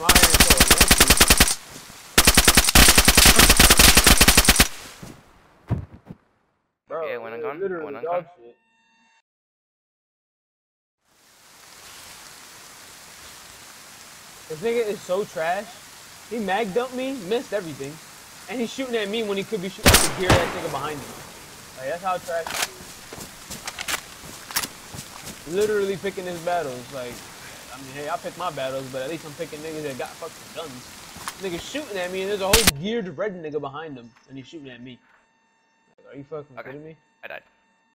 come out here and show it. Bro, yeah, when I'm gone. literally When I'm dog gone. shit. This nigga is so trash. He mag dumped me, missed everything, and he's shooting at me when he could be shooting at the gear ass nigga behind him. Like, that's how trash he is. Literally picking his battles. Like, I mean, hey, I pick my battles, but at least I'm picking niggas that got fucking guns. Nigga shooting at me, and there's a whole geared red nigga behind him, and he's shooting at me. Like, are you fucking kidding me? I died.